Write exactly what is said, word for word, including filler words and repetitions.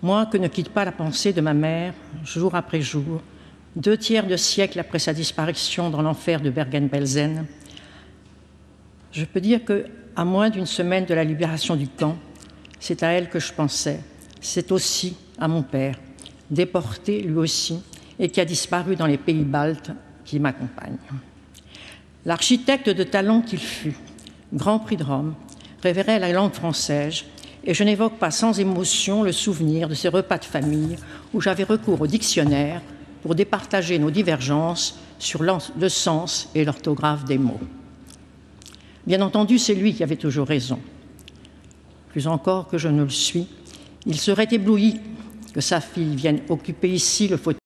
Moi que ne quitte pas la pensée de ma mère, jour après jour, deux tiers de siècle après sa disparition dans l'enfer de Bergen-Belsen, je peux dire qu'à moins d'une semaine de la libération du camp, c'est à elle que je pensais. C'est aussi à mon père, déporté lui aussi, et qui a disparu dans les pays baltes, qui m'accompagne. L'architecte de talent qu'il fut, Grand Prix de Rome, révérait la langue française, et je n'évoque pas sans émotion le souvenir de ces repas de famille où j'avais recours au dictionnaire pour départager nos divergences sur le sens et l'orthographe des mots. Bien entendu, c'est lui qui avait toujours raison. Plus encore que je ne le suis, il serait ébloui que sa fille vienne occuper ici le fauteuil